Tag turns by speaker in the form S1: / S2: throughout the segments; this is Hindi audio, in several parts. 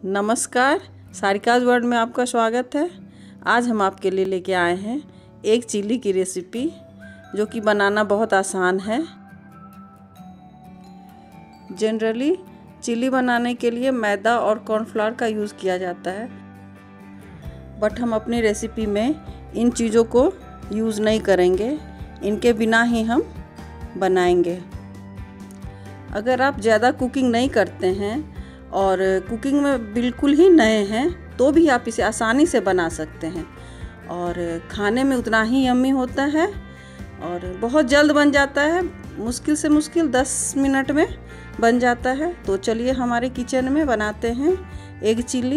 S1: नमस्कार, सारिकाज वर्ल्ड में आपका स्वागत है। आज हम आपके लिए लेके आए हैं एक चिली की रेसिपी जो कि बनाना बहुत आसान है। जनरली चिली बनाने के लिए मैदा और कॉर्नफ्लावर का यूज़ किया जाता है, बट हम अपनी रेसिपी में इन चीज़ों को यूज़ नहीं करेंगे, इनके बिना ही हम बनाएंगे। अगर आप ज़्यादा कुकिंग नहीं करते हैं और कुकिंग में बिल्कुल ही नए हैं तो भी आप इसे आसानी से बना सकते हैं और खाने में उतना ही यम्मी होता है और बहुत जल्द बन जाता है। मुश्किल से मुश्किल 10 मिनट में बन जाता है। तो चलिए हमारे किचन में बनाते हैं एग चिली।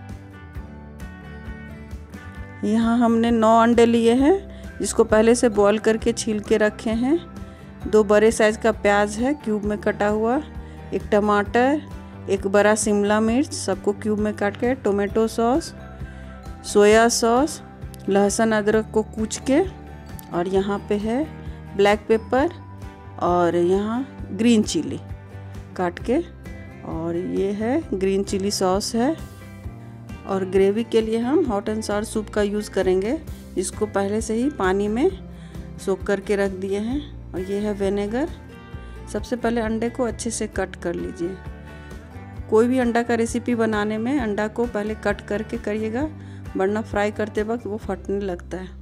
S1: यहाँ हमने 9 अंडे लिए हैं जिसको पहले से बॉईल करके छील के रखे हैं। 2 बड़े साइज़ का प्याज है क्यूब में कटा हुआ, 1 टमाटर, 1 बड़ा शिमला मिर्च सबको क्यूब में काट के, टोमेटो सॉस, सोया सॉस, लहसुन अदरक को कूच के, और यहाँ पे है ब्लैक पेपर और यहाँ ग्रीन चिली काट के, और ये है ग्रीन चिली सॉस है। और ग्रेवी के लिए हम हॉट एंड सावर सूप का यूज़ करेंगे जिसको पहले से ही पानी में सोख करके रख दिए हैं। और ये है विनेगर। सबसे पहले अंडे को अच्छे से कट कर लीजिए। कोई भी अंडा का रेसिपी बनाने में अंडा को पहले कट करके करिएगा, वरना फ्राई करते वक्त वो फटने लगता है।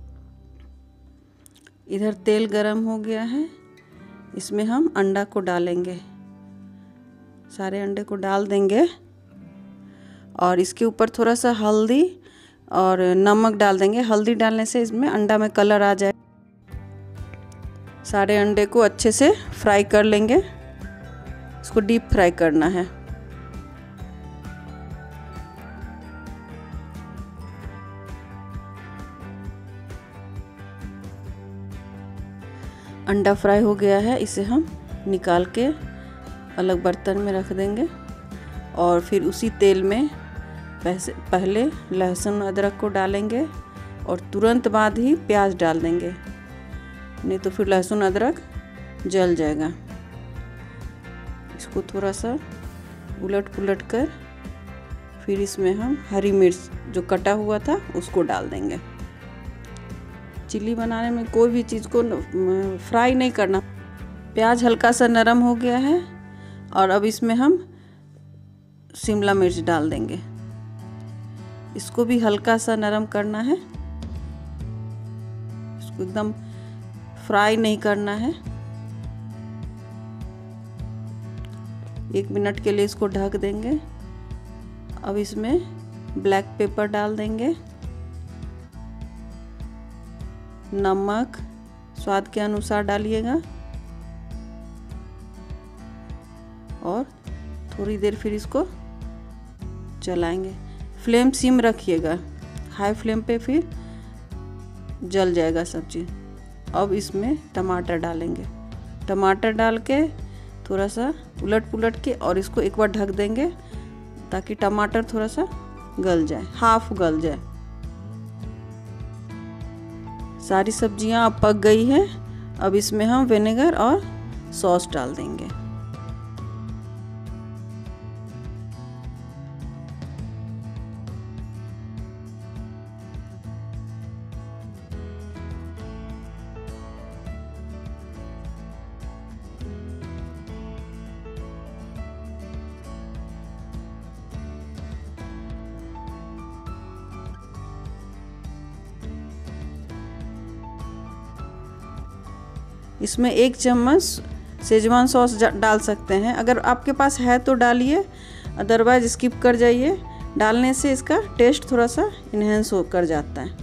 S1: इधर तेल गरम हो गया है, इसमें हम अंडा को डालेंगे, सारे अंडे को डाल देंगे और इसके ऊपर थोड़ा सा हल्दी और नमक डाल देंगे। हल्दी डालने से इसमें अंडा में कलर आ जाए। सारे अंडे को अच्छे से फ्राई कर लेंगे, इसको डीप फ्राई करना है। अंडा फ्राई हो गया है, इसे हम निकाल के अलग बर्तन में रख देंगे और फिर उसी तेल में पहले लहसुन अदरक को डालेंगे और तुरंत बाद ही प्याज डाल देंगे, नहीं तो फिर लहसुन अदरक जल जाएगा। इसको थोड़ा सा उलट पुलट कर फिर इसमें हम हरी मिर्च जो कटा हुआ था उसको डाल देंगे। चिली बनाने में कोई भी चीज़ को फ्राई नहीं करना। प्याज हल्का सा नरम हो गया है और अब इसमें हम शिमला मिर्च डाल देंगे। इसको भी हल्का सा नरम करना है, इसको एकदम फ्राई नहीं करना है। 1 मिनट के लिए इसको ढक देंगे। अब इसमें ब्लैक पेपर डाल देंगे, नमक स्वाद के अनुसार डालिएगा और थोड़ी देर फिर इसको चलाएंगे। फ्लेम सिम रखिएगा, हाई फ्लेम पे फिर जल जाएगा सब चीज़। अब इसमें टमाटर डालेंगे, टमाटर डाल के थोड़ा सा उलट पुलट के और इसको एक बार ढक देंगे ताकि टमाटर थोड़ा सा गल जाए, हाफ गल जाए। सारी सब्जियां अब पक गई हैं। अब इसमें हम विनेगर और सॉस डाल देंगे। इसमें 1 चम्मच शेजवान सॉस डाल सकते हैं, अगर आपके पास है तो डालिए, अदरवाइज स्किप कर जाइए। डालने से इसका टेस्ट थोड़ा सा इन्हेंस हो कर जाता है।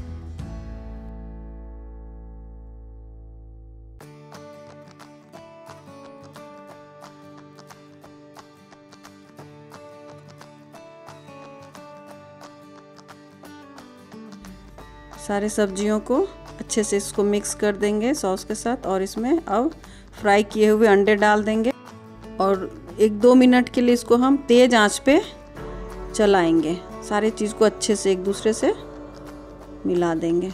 S1: सारे सब्जियों को अच्छे से इसको मिक्स कर देंगे सॉस के साथ और इसमें अब फ्राई किए हुए अंडे डाल देंगे और 1-2 मिनट के लिए इसको हम तेज़ आंच पे चलाएंगे। सारे चीज़ को अच्छे से एक दूसरे से मिला देंगे।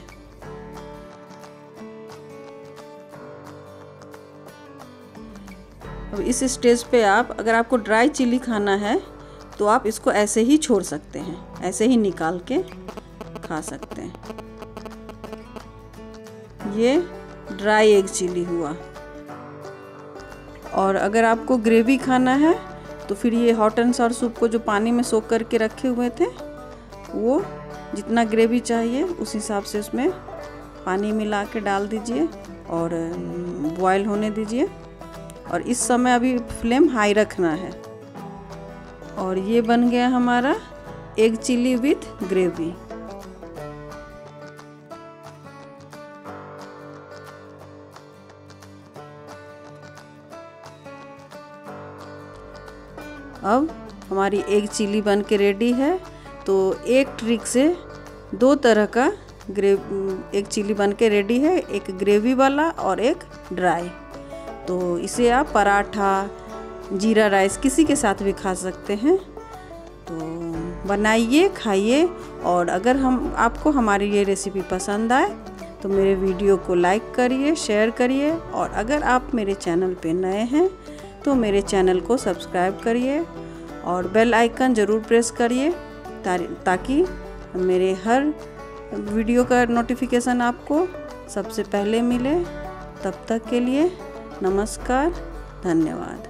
S1: अब इस स्टेज पे आप, अगर आपको ड्राई चिली खाना है तो आप इसको ऐसे ही छोड़ सकते हैं, ऐसे ही निकाल के खा सकते हैं। ये ड्राई एग चिली हुआ। और अगर आपको ग्रेवी खाना है तो फिर ये हॉट एंड सॉर सूप को जो पानी में सोख करके रखे हुए थे, वो जितना ग्रेवी चाहिए उस हिसाब से उसमें पानी मिला के डाल दीजिए और बॉयल होने दीजिए। और इस समय अभी फ्लेम हाई रखना है। और ये बन गया हमारा एग चिली विथ ग्रेवी। अब हमारी एग चिली बन के रेडी है। तो एक ट्रिक से 2 तरह का एग चिली बन के रेडी है, एक ग्रेवी वाला और एक ड्राई। तो इसे आप पराठा, जीरा राइस किसी के साथ भी खा सकते हैं। तो बनाइए, खाइए। और अगर आपको हमारी ये रेसिपी पसंद आए तो मेरे वीडियो को लाइक करिए, शेयर करिए। और अगर आप मेरे चैनल पे नए हैं तो मेरे चैनल को सब्सक्राइब करिए और बेल आइकन ज़रूर प्रेस करिए ताकि मेरे हर वीडियो का नोटिफिकेशन आपको सबसे पहले मिले। तब तक के लिए नमस्कार, धन्यवाद।